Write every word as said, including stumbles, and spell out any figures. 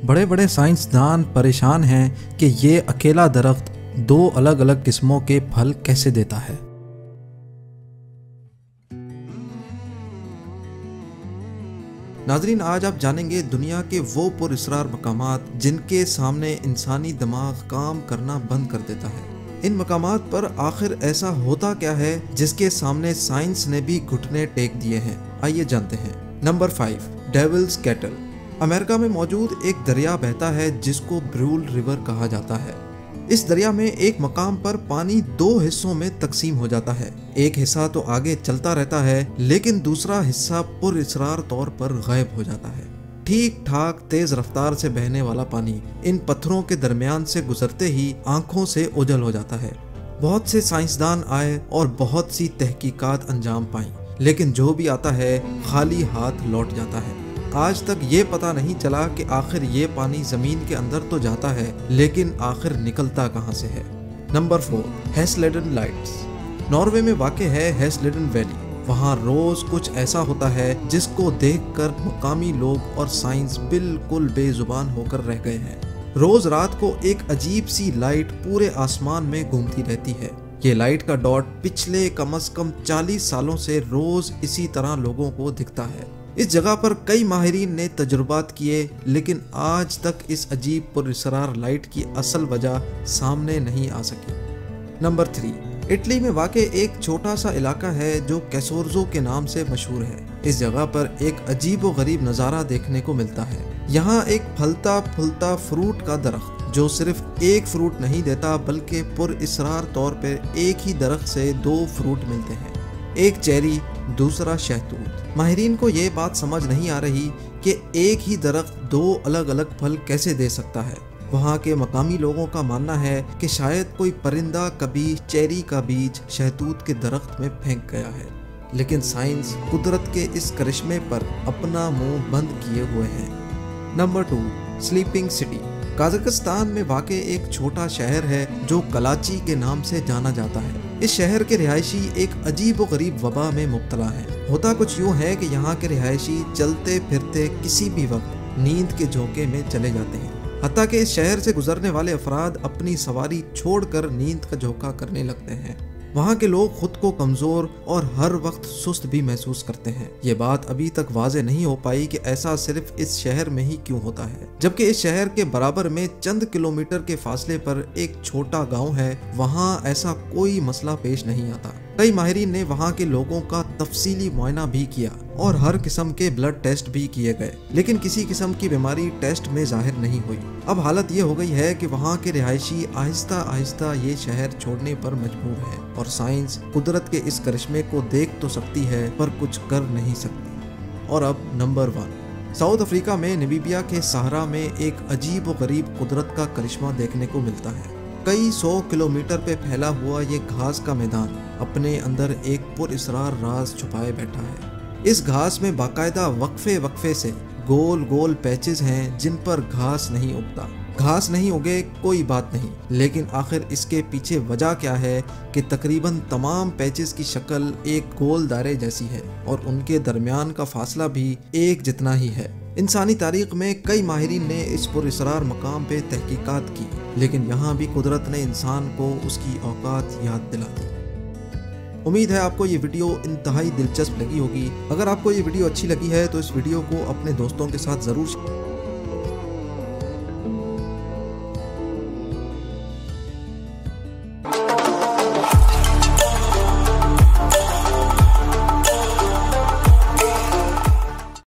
बड़े बड़े साइंसदान परेशान हैं कि ये अकेला दरख्त दो अलग अलग किस्मों के फल कैसे देता है। नाजरीन, आज आप जानेंगे दुनिया के वो पुरअसरार मकामात जिनके सामने इंसानी दिमाग काम करना बंद कर देता है। इन मकामात पर आखिर ऐसा होता क्या है जिसके सामने साइंस ने भी घुटने टेक दिए हैं। आइए जानते हैं। Number five, devil's cattle. America में मौजूद एक दरिया बहता है जिसको ब्रूल रिवर कहा जाता है। इस दरिया में एक मकाम पर पानी दो हिस्सों में तकसीम हो जाता है। एक हिस्सा तो आगे चलता रहता है लेकिन दूसरा हिस्सा पुरअसरार तौर पर गायब हो जाता है। ठीक ठाक तेज रफ्तार से बहने वाला पानी इन पत्थरों के दरमियान से गुजरते ही आंखों से ओझल हो जाता है। बहुत से साइंसदान आए और बहुत सी तहकीकात अंजाम पाई, लेकिन जो भी आता है खाली हाथ लौट जाता है। आज तक ये पता नहीं चला कि आखिर ये पानी जमीन के अंदर तो जाता है लेकिन आखिर निकलता कहाँ से है। Number four, Hessdalen lights. Norway में वाक़ है हेसलेडन वैली। वहाँ रोज कुछ ऐसा होता है जिसको देखकर मुकामी लोग और साइंस बिल्कुल बेजुबान होकर रह गए हैं। रोज रात को एक अजीब सी लाइट पूरे आसमान में घूमती रहती है। ये लाइट का डॉट पिछले कम से कम चालीस सालों से रोज इसी तरह लोगों को दिखता है। इस जगह पर कई माहिरीन ने तजुर्बात किए लेकिन आज तक इस अजीब पुरअसरार लाइट की असल वजह सामने नहीं आ सकी। नंबर थ्री, इटली में वाक़े एक छोटा सा इलाका है जो कैसोर्जो के नाम से मशहूर है। इस जगह पर एक अजीब व गरीब नज़ारा देखने को मिलता है। यहाँ एक फलता फूलता फ्रूट का दरख्त जो सिर्फ एक फ्रूट नहीं देता बल्कि पुरअसरार तौर पर एक ही दरख्त से दो फ्रूट मिलते हैं, एक चेरी दूसरा शहतूत। माहिरीन को ये बात समझ नहीं आ रही कि एक ही दरख्त दो अलग अलग फल कैसे दे सकता है। वहाँ के मकामी लोगों का मानना है कि शायद कोई परिंदा कभी चेरी का बीज शहतूत के दरख्त में फेंक गया है, लेकिन साइंस कुदरत के इस करिश्मे पर अपना मुंह बंद किए हुए है। Number two, sleeping city. Kazakhstan में वाक़े एक छोटा शहर है जो कलाची के नाम से जाना जाता है। इस शहर के रिहायशी एक अजीब व गरीब वबा में मुब्तला हैं। होता कुछ यूँ है कि यहाँ के रिहायशी चलते फिरते किसी भी वक्त नींद के झोंके में चले जाते हैं। हत्ता कि इस शहर से गुजरने वाले अफराद अपनी सवारी छोड़कर नींद का झोंका करने लगते हैं। वहाँ के लोग खुद को कमज़ोर और हर वक्त सुस्त भी महसूस करते हैं। ये बात अभी तक वाज़े नहीं हो पाई कि ऐसा सिर्फ इस शहर में ही क्यों होता है, जबकि इस शहर के बराबर में चंद किलोमीटर के फासले पर एक छोटा गांव है। वहाँ ऐसा कोई मसला पेश नहीं आता। कई माहिरीन ने वहाँ के लोगों का तफसीली मुआयना भी किया और हर किस्म के ब्लड टेस्ट भी किए गए, लेकिन किसी किस्म की बीमारी टेस्ट में जाहिर नहीं हुई। अब हालत ये हो गई है कि वहाँ के रिहायशी आहिस्ता आहिस्ता ये शहर छोड़ने पर मजबूर है और साइंस कुदरत के इस करिश्मे को देख तो सकती है पर कुछ कर नहीं सकती। और अब नंबर वन, साउथ अफ्रीका में नमीबिया के सहारा में एक अजीब व गरीब कुदरत का करिश्मा देखने को मिलता है। कई सौ किलोमीटर पे फैला हुआ ये घास का मैदान अपने अंदर एक पुरअसरार राज छुपाए बैठा है। इस घास में बाकायदा वक्फे वक्फे से गोल गोल पैचेस हैं जिन पर घास नहीं उगता। घास नहीं उगे कोई बात नहीं, लेकिन आखिर इसके पीछे वजह क्या है कि तकरीबन तमाम पैचेस की शक्ल एक गोल दायरे जैसी है और उनके दरमियान का फासला भी एक जितना ही है। इंसानी तारीख में कई माहिरीन ने इस पुरअसरार मकाम पे तहकीकात की, लेकिन यहाँ भी कुदरत ने इंसान को उसकी औकात याद दिला दी। उम्मीद है आपको ये वीडियो इंतहाई दिलचस्प लगी होगी। अगर आपको ये वीडियो अच्छी लगी है तो इस वीडियो को अपने दोस्तों के साथ ज़रूर